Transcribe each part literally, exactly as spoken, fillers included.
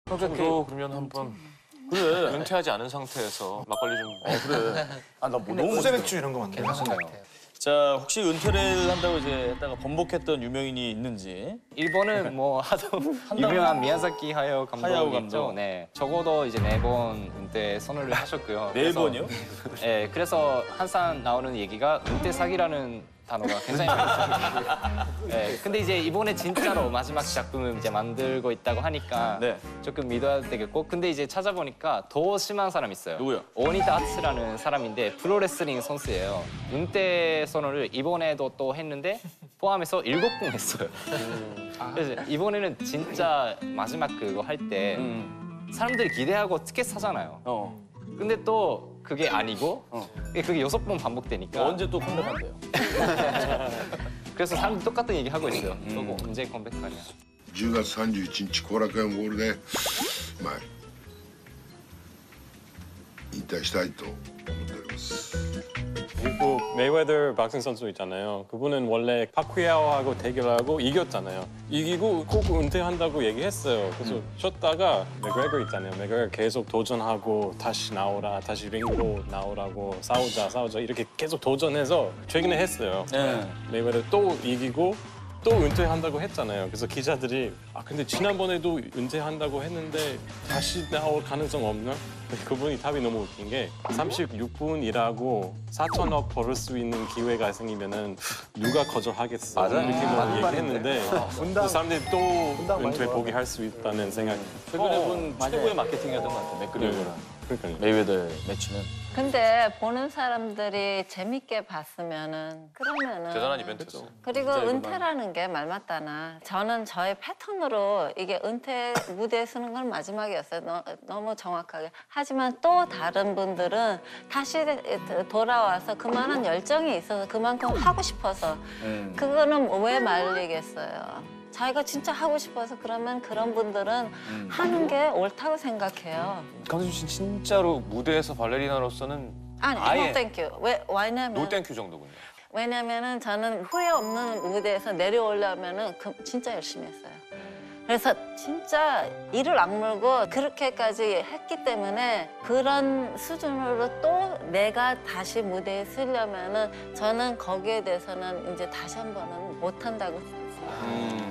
저도 그러면 한번 그래 은퇴하지 않은 상태에서 막걸리 좀. 어 그래. 아 나 뭐 너무 수제 맥주 이런 거 맞네. 괜찮은 것 같아요. 자 혹시 은퇴를 한다고 이제 했다가 번복했던 유명인이 있는지. 일본은 뭐 하도 유명한 미야자키 하야오 하야오 감독 감독. 있죠. 네, 적어도 이제 네 번 은퇴 선언을 하셨고요. 네 그래서- 번이요? 네, 그래서 항상 나오는 얘기가 은퇴 사기라는 단어가 굉장히 많이 네, 근데 이제 이번에 진짜로 마지막 작품을 이제 만들고 있다고 하니까 네. 조금 믿어야 되겠고, 근데 이제 찾아보니까 더 심한 사람 있어요. 누구요? 오니다 아츠라는 사람인데 프로레슬링 선수예요. 은퇴 선언을 이번에도 또 했는데 포함해서 일곱 번 했어요. 그래서 이번에는 진짜 마지막 그거 할 때 사람들이 기대하고 티켓 사잖아요. 어. 근데 또 그게 아니고 그게 여섯 번 반복되니까 언제 또 컴백한대요? 그래서 사람들이 똑같은 얘기 하고 있어요. 저거 언제 컴백하냐. じゅうがつさんじゅういちにち後楽園ホールでまあ引退したいと思っております。 미국 메이웨더 박싱 선수 있잖아요. 그분은 원래 파쿠야오하고 대결하고 이겼잖아요. 이기고 꼭 은퇴한다고 얘기했어요. 그래서 쉬었다가 맥그레거 있잖아요. 맥그레거 계속 도전하고 다시 나오라, 다시 링으로 나오라고 싸우자, 싸우자 이렇게 계속 도전해서 최근에 했어요. 네. 메이웨더 또 이기고 또 은퇴한다고 했잖아요. 그래서 기자들이 아 근데 지난번에도 은퇴한다고 했는데 다시 나올 가능성 없나? 그분이 답이 너무 웃긴 게 삼십육 분 일하고 사천억 벌을 수 있는 기회가 생기면은 누가 거절하겠어? 맞아요. 이렇게만 얘기했는데 분당- 그 사람들이 또 분당 많이 은퇴 좋아하네. 포기할 수 있다는 생각이 최근에 본 맞아요. 최고의 마케팅이었던 것 같아요. 맥그리거랑 그러니까요. 메이웨더 매치는. 근데 보는 사람들이 재밌게 봤으면은 그러면은 대단한 이벤트였어요. 그리고 진짜 은퇴라는 게 말 맞다나 저는 저의 패턴으로 이게 은퇴 무대에 서는 건 마지막이었어요. 너, 너무 정확하게. 하지만 또 다른 분들은 다시 돌아와서 그만한 열정이 있어서 그만큼 하고 싶어서 음. 그거는 왜 말리겠어요. 자기가 진짜 하고 싶어서 그러면 그런 분들은 하는 게 옳다고 생각해요. 강수진 씨 진짜로 무대에서 발레리나로서는 아니, 아예 노 땡큐. 왜, 왜냐면 노땡큐 정도군요. 왜냐면은 저는 후회 없는 무대에서 내려오려면은 그 진짜 열심히 했어요. 그래서 진짜 이를 악물고 그렇게까지 했기 때문에 그런 수준으로 또 내가 다시 무대에 서려면은 저는 거기에 대해서는 이제 다시 한 번은 못 한다고 생각해요.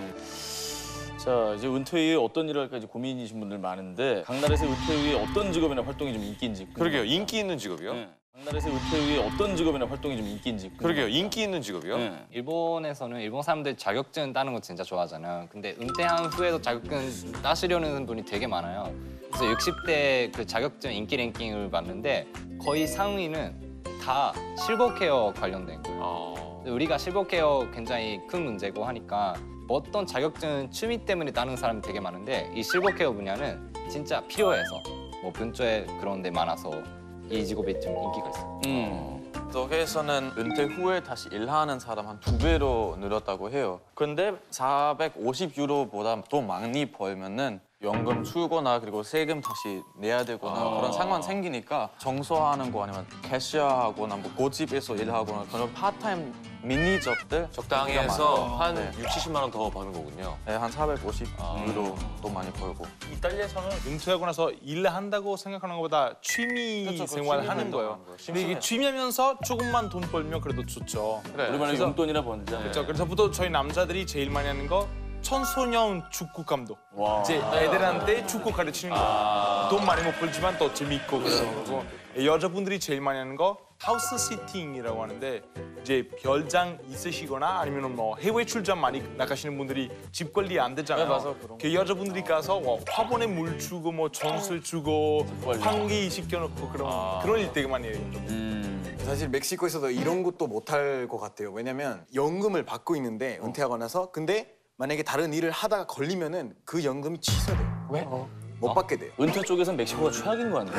자 이제 은퇴 후에 어떤 일을 할까 이제 고민이신 분들 많은데 강나라에서 은퇴 후에 어떤 직업이나 활동이 좀 인기인지. 그러게요. 인기 있는 직업이요? 네. 강나라에서 은퇴 후에 어떤 직업이나 활동이 좀 인기인지. 그러게요. 인기 있는 직업이요? 네. 일본에서는 일본 사람들 자격증 따는 거 진짜 좋아하잖아요. 근데 은퇴한 후에도 자격증 따시려는 분이 되게 많아요. 그래서 육십 대 그 자격증 인기 랭킹을 봤는데 거의 상위는 다 실버 케어 관련된 거예요. 어... 우리가 실버 케어 굉장히 큰 문제고 하니까 어떤 자격증 취미 때문에 따는 사람이 되게 많은데 이 실버 케어 분야는 진짜 필요해서 뭐 근처에 그런 데 많아서 이 직업이 좀 인기가 있어요. 음. 저에서는 은퇴 후에 다시 일하는 사람 한 두 배로 늘었다고 해요. 근데 사백오십 유로보다 더 많이 벌면은 연금 줄거나 그리고 세금 다시 내야 되거나 아. 그런 상황 생기니까 청소하는 거 아니면 캐셔하거나 뭐 고집에서 일하거나 그런 파타임 미니 잡들 적당히 진짜 해서 많아요. 한 네. 육칠십만 원 더 버는 거군요. 네, 한 사백오십 유로도 많이 벌고. 이탈리아에서는 은퇴하고 나서 일을 한다고 생각하는 것보다 취미 그렇죠, 그 생활을 취미 하는 거예요. 활동하는 거예요. 근데 이게 취미하면서 조금만 돈 벌면 그래도 좋죠. 그래. 우리말로 그래서- 용돈이라 번자. 그렇죠. 그래서부터 저희 남자들이 제일 많이 하는 거 청소년 축구 감독. 와. 이제 애들한테 축구 가르치는 거. 돈 많이 못 벌지만 또 재밌고 그런 거고. 여자분들이 제일 많이 하는 거 하우스 시팅이라고 하는데 이제 별장 있으시거나 아니면 뭐 해외 출장 많이 나가시는 분들이 집 관리 안 되잖아요. 네, 맞아, 그런 그 여자분들이 가서 뭐 화분에 물 주고 뭐 전술 주고 환기 시켜놓고 그런 그런 일 되게 많이 해요. 음. 사실 멕시코에서도 이런 것도 못할 것 같아요. 왜냐면 연금을 받고 있는데 은퇴하고 나서 근데 만약에 다른 일을 하다가 걸리면은 그 연금이 취소돼요. 왜? 못 받게 돼요. 은퇴 쪽에서는 멕시코가 최악인 거 아니에요?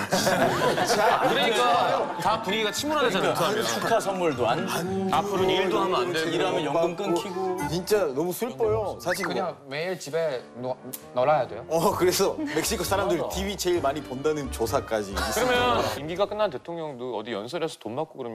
그러니까 다 분위기가 침울하잖아요. 은퇴하면. 축하 선물도 안 주고 앞으로는 일도 하면 안 되고. 일하면 연금 끊기고. 진짜 너무 슬퍼요. 사실 뭐- 그냥 매일 집에 놀, 놀아야 돼요? 어 그래서 멕시코 사람들 티비 제일 많이 본다는 조사까지 있어요. 그러면 임기가 끝난 대통령도 어디 연설에서 돈 받고 그러면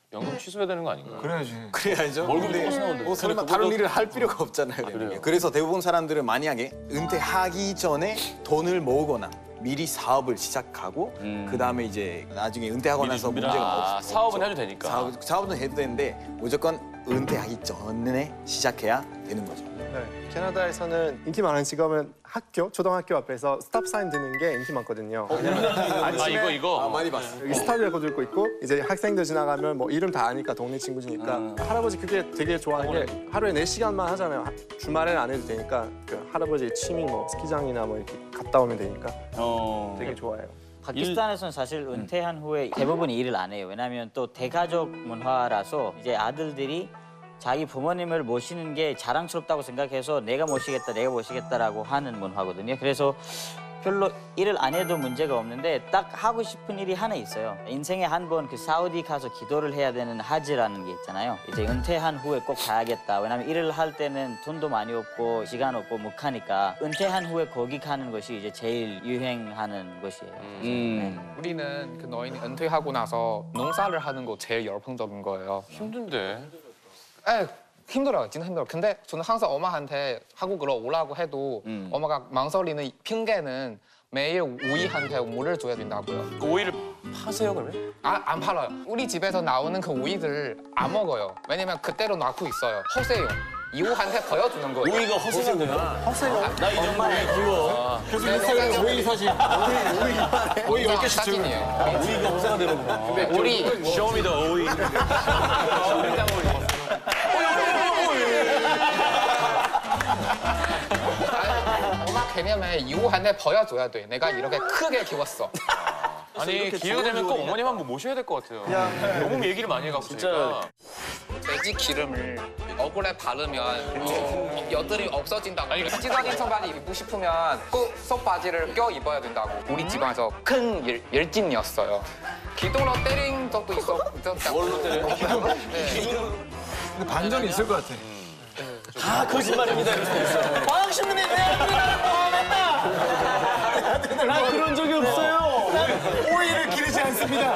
연금 취소해야 되는 거 아닌가? 그래야지. 그래야죠. 월급이 근데 똑같이 나오는데. 뭐 설마 다른 일을 할 필요가 없잖아요. 그래요. 그래서 대부분 사람들은 만약에 은퇴하기 전에 돈을 모으거나 미리 사업을 시작하고 음. 그 다음에 이제 나중에 은퇴하고 미리 나서 준비를 문제가 아, 없, 사업은 없죠. 해도 되니까. 사업, 사업은 해도 되는데 무조건 은퇴하기 전에 시작해야 되는 거죠. 네, 캐나다에서는 인기 많은 직업은 학교, 초등학교 앞에서 스탑 사인 드는 게 인기 많거든요. 아 이거 이거. 아, 많이 봤어. 여기 스탑이라고 들고 있고 이제 학생들 지나가면 뭐 이름 다 아니까 동네 친구지니까 음. 할아버지 그게 되게 좋아하는 게 하루에 네 시간만 하잖아요. 하- 주말에는 안 해도 되니까 그 할아버지 취미 뭐 스키장이나 뭐 이렇게 갔다 오면 되니까 어. 되게 좋아해요. 파키스탄에서는 사실 은퇴한 후에 대부분이 일을 안 해요. 왜냐하면 또 대가족 문화라서 이제 아들들이 자기 부모님을 모시는 게 자랑스럽다고 생각해서 내가 모시겠다, 내가 모시겠다라고 하는 문화거든요. 그래서 별로 일을 안 해도 문제가 없는데 딱 하고 싶은 일이 하나 있어요. 인생에 한 번 그 사우디 가서 기도를 해야 되는 하지라는 게 있잖아요. 이제 은퇴한 후에 꼭 가야겠다. 왜냐면 일을 할 때는 돈도 많이 없고 시간 없고 못 하니까 은퇴한 후에 거기 가는 것이 이제 제일 유행하는 것이에요. 음. 우리는 그 너희는 은퇴하고 나서 농사를 하는 거 제일 열풍적인 거예요. 힘든데. 에 힘들어요, 진짜 힘들어. 근데 저는 항상 엄마한테 한국으로 오라고 해도 음. 엄마가 망설이는 핑계는 매일 우이한테 물을 줘야 된다고요. 그 오이를 파세요 그러면? 아, 안 팔아요. 우리 집에서 나오는 그 우이들 안 먹어요. 왜냐면 그대로 놔두고 있어요. 허세요. 이후한테 보여주는 거예요. 오이가 허세거든요. 허세요? 나 이제 오이 키워. 그래서 네, 오이 사진. 오이 열 개씩 사진이에요. 오이가 허세가 되는구나. 우리 쇼미더 오이. 엄마 개념에 이후한테 보여줘야 돼. 내가 이렇게 크게 키웠어. 아니 기회가 되면 꼭 어머님 한번 모셔야 될 것 같아요. 너무 얘기를 많이 해갖고 진짜. 돼지 기름을 얼굴에 바르면 여드름이 없어진다고. 아니, 찌다진 청바지 입고 싶으면 꼭 속바지를 껴 입어야 된다고. 우리 집안에서 큰 열, 열진이었어요. 기도로 때린 적도 있어. 뭘로 때려요? 근데 반전이 있을 것 같아. 다 거짓말입니다. 방학신문에 내 아들이라는 거 나 그런 적이 없어요. 오이를 기르지 않습니다.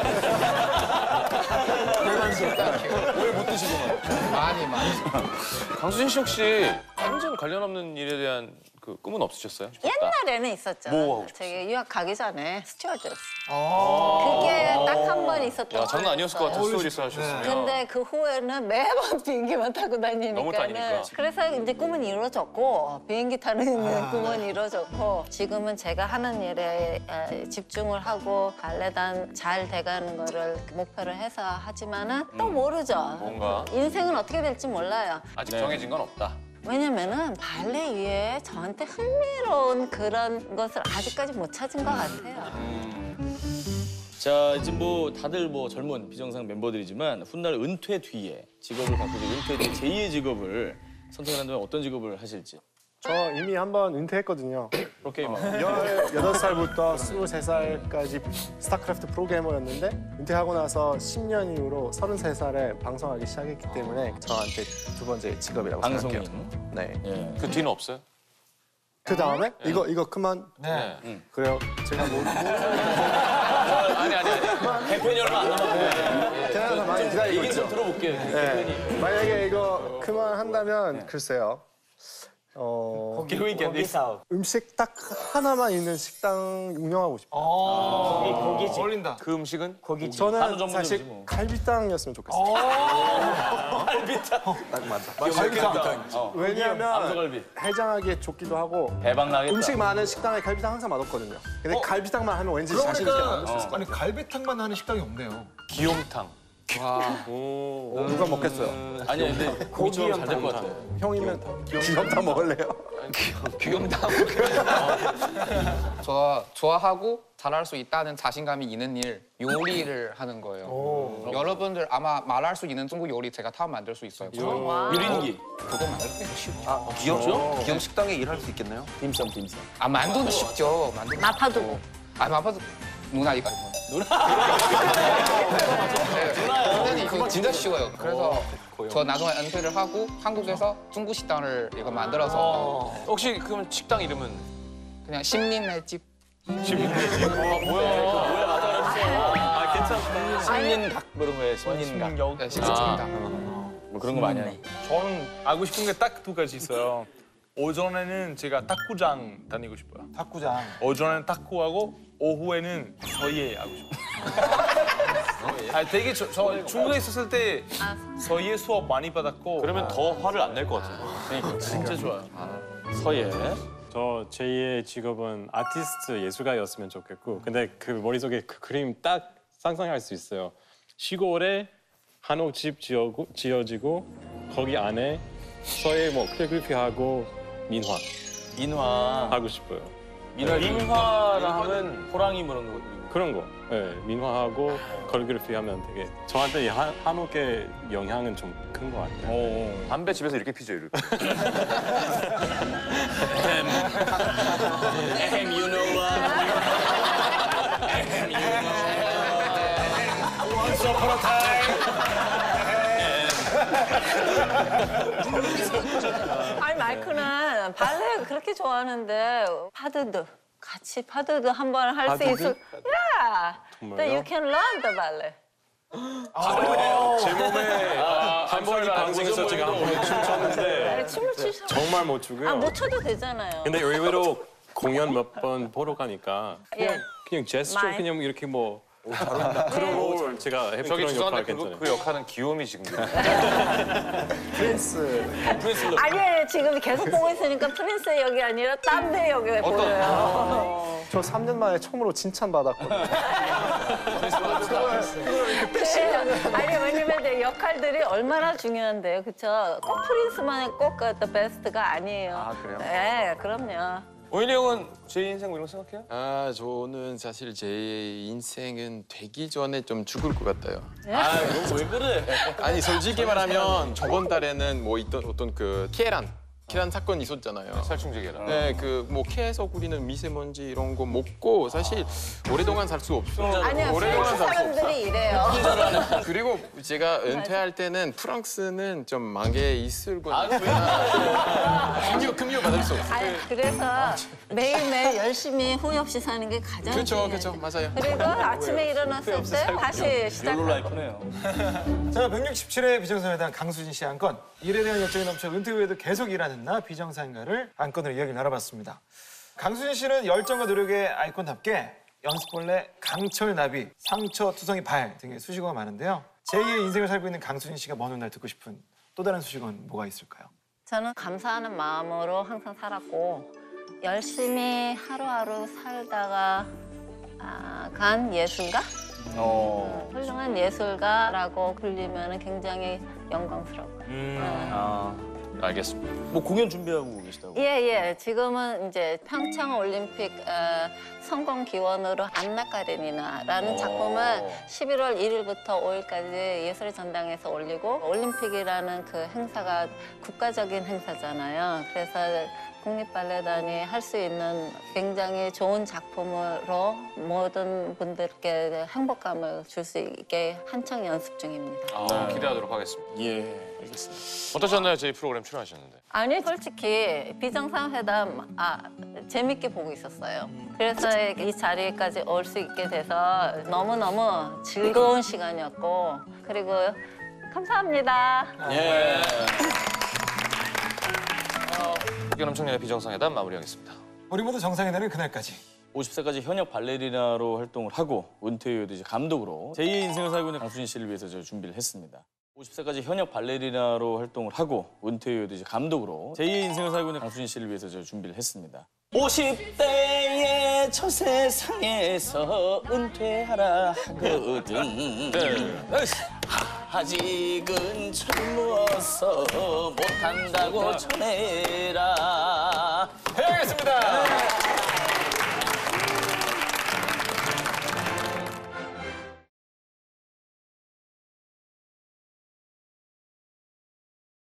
왜못 드시구나. 많이 많이. 강수진 씨 혹시 완전 관련 없는 일에 대한 그 꿈은 없으셨어요? 옛날에는 있었죠. 뭐 하고 저기 유학 가기 전에 스튜어드스. 그게 딱 한 번 있었던 야 장난 아니었을 것 같아 거였어요. 스토리스 하셨으면. 근데 그 후에는 매번 비행기만 타고 다니니까는 너무 다니니까. 그래서 이제 꿈은 이루어졌고 비행기 타는 꿈은 이루어졌고 지금은 제가 하는 일에 아, 집중을 하고 발레단 잘 돼가는 거를 목표로 해서 하지만은 또 모르죠. 뭔가 인생은 어떻게 될지 몰라요. 아직 정해진 건 없다. 왜냐면은 발레 위에 저한테 흥미로운 그런 것을 아직까지 못 찾은 것 같아요. 자, 이제 뭐 다들 뭐 젊은 비정상 멤버들이지만 훗날 은퇴 뒤에 직업을 바꾸고 은퇴 뒤에 제이의 직업을 선택을 한다면 어떤 직업을 하실지. 저 이미 한 번 은퇴했거든요. 프로게이머. 열여덟 살부터 스물세 살까지 스타크래프트 프로게이머였는데 은퇴하고 나서 십 년 이후로 서른세 살에 방송하기 시작했기 때문에 저한테 두 번째 직업이라고 방송인. 생각해요. 네. 예. 그 뒤는 없어요? 그 다음에 이거 이거 그만 네. 그래요. 제가 뭐 아니 아니 아니. 개편이 얼마 안 남았는데. 캐나다 많이 기다리고 얘기 좀 있죠. 들어볼게요. 네. 만약에 이거 그만한다면 글쎄요. 어, 고기 사업. 음식 딱 하나만 있는 식당 운영하고 싶어요. 고기집. 어울린다. 그 음식은? 고기집. 한우 저는 전문점이지 사실 뭐. 갈비탕이었으면 좋겠어요. 갈비탕. 딱 맞아. 갈비탕. 어. 왜냐하면 암소갈비. 해장하게 좋기도 하고 대박 나겠다. 음식 많은 식당에 갈비탕 항상 맛없거든요. 근데 갈비탕만 하면 왠지 자신 있게 만들 수 있을 것 아니 갈비탕만 하는 식당이 없네요. 기욤탕. 같아요. 누가 먹겠어요? 아니 근데 고기처럼 잘될 것 같아. 형이면 귀염탕 먹을래요? 기욤탕. 저 좋아하고 잘할 수 있다는 자신감이 있는 일, 요리를 하는 거예요. 여러분들 아마 말할 수 있는 중국 요리 제가 다 만들 수 있어요. 유린기. 그거 만들기 쉽죠. 아, 귀엽죠? 기업 식당에 일할 수 있겠네요? 딤섬 딤섬. 아 만두는 쉽죠. 만두. 마파두부. 아 마파도 누나 이거. 누나. 네, 그거 진짜 쉬워요. 그래서 저 나중에 은퇴를 하고 한국에서 중국 식당을 이거 만들어서 혹시 그럼 식당 이름은? 그냥 심린의 집. 아 뭐야? 뭐야, 맞아, 아 신인각 뭐 이런 거에 신인각. 네, 신인각. 뭐 그런 거 많이 하니. 저는 알고 싶은 게 딱 두 가지 있어요. 오전에는 제가 탁구장 다니고 싶어요. 탁구장. 오전에는 탁구하고 오후에는 서예 하고 싶어요. 아, 되게 저, 저 중국에 있었을 때 서예 수업 많이 받았고 그러면 더 화를 안 낼 것 같은데. 그러니까 진짜 좋아요. 서예. 저 제이의 직업은 아티스트 예술가였으면 좋겠고 근데 그 머릿속에 그 그림 딱 상상할 수 있어요. 시골에 한옥집 지어고, 지어지고 거기 안에 서예 뭐 캘리그래피하고 민화 민화. 하고 싶어요. 민화. 민화라 하면 호랑이 뭐 이런 거. 그런 거. 네, 민화하고 캘리그래피 하면 되게 저한테 이 한, 한옥의 영향은 좀 큰 것 같아요. 오. 담배 집에서 이렇게 피죠, 이렇게. 에헴, you know what? 에헴, you know what? Once upon a time. 아니 마이크는 발레 그렇게 좋아하는데 파드도 같이 파드도 한번 할 수 있을. Yeah, that you can learn the ballet. 제 몸에 한 번이 방송에서 제가 한 번 춤췄는데 춤을 추셔. 정말 못 추고요. 아, 못 춰도 되잖아요. 근데 의외로 공연 몇 번 보러 가니까 그냥, 예. 그냥 제스처 마이- 그냥 이렇게 뭐 그런 걸 제가 해본 저기 그런 역할 죄송한데 그, 괜찮아요. 그 역할은 귀요미 지금. 프린스. 프린스 아니에요. 지금 계속 보고 있으니까 프린스의 역이 아니라 딴데 역이 보여요. 저 삼 년 만에 처음으로 칭찬받았거든요. 아니 왜냐면 내 역할들이 얼마나 중요한데요, 그렇죠? 꼭 프린스만의 꼭 그 베스트가 아니에요. 아, 그래요? 네, 그럼요. 오일이 형은 제 인생 뭐 이런 거 생각해요? 아 저는 사실 제 인생은 되기 전에 좀 죽을 것 같아요. 아, 너 왜 그래? 아니 솔직히 말하면 저번 달에는 뭐 있던 어떤 그 계란 계란 사건 있었잖아요. 살충제계란. 네, 그 뭐 캐에서 우리는 미세먼지 이런 거 먹고 사실 오랫동안 살 수 없어. 아니야, 오랫동안 프랑스 살 수 없어. 사람들이 이래요. 그리고 제가 은퇴할 때는 프랑스는 좀 망해 있을 거니까 금요 금요 받을 수 없어. 아니, 그래서 매일매일 열심히 후회 없이 사는 게 가장 그렇죠, 중요해요. 그렇죠, 맞아요. 그리고 아침에 일어났을 때 다시 시작. 멜로 라이프네요. 자, 백육십칠 회 비정상회담 강수진 씨 안건. 일에 대한 열정이 넘쳐 은퇴 후에도 계속 일하는 나 비정상인가를 안건으로 이야기를 나눠봤습니다. 강수진 씨는 열정과 노력의 아이콘답게 연습벌레, 강철 나비, 상처, 투성이 발 등의 수식어가 많은데요. 제이의 인생을 살고 있는 강수진 씨가 먼 훗날 듣고 싶은 또 다른 수식어는 뭐가 있을까요? 저는 감사하는 마음으로 항상 살았고 열심히 하루하루 살다가 아, 간 예술가? 어. 훌륭한 예술가라고 불리면 굉장히 영광스러워요. 음. 네. 아. 알겠습니다. 뭐 공연 준비하고 계시다고? 예, 예. 지금은 이제 평창 올림픽 어, 성공 기원으로 안나 카레니나라는 오. 작품을 십일월 일일부터 오일까지 예술의 전당에서 올리고 올림픽이라는 그 행사가 국가적인 행사잖아요. 그래서 국립발레단이 할 수 있는 굉장히 좋은 작품으로 모든 분들께 행복감을 줄 수 있게 한창 연습 중입니다. 아, 기대하도록 하겠습니다. 예, 알겠습니다. 어떠셨나요? 저희 프로그램 출연하셨는데. 아니 솔직히 비정상회담 아 재밌게 보고 있었어요. 그래서 이 자리까지 올 수 있게 돼서 너무너무 즐거운 시간이었고 그리고 감사합니다. 예. 국견 청년의 비정상회담 마무리하겠습니다. 우리 모두 정상이 되는 그날까지. 오십 세까지 현역 발레리나로 활동을 하고 은퇴 후에도 이제 감독으로 제이의 인생을 살고 있는 강수진 씨를 위해서 저희 준비를 했습니다. 오십 세까지 현역 발레리나로 활동을 하고 은퇴 후에도 이제 감독으로 제이의 인생을 살고 있는 강수진 씨를 위해서 저희 준비를 했습니다. 오십 대의 저 세상에서 은퇴하라 하거든. 네. 아직은 젊어서 못한다고 전해라. 해야겠습니다.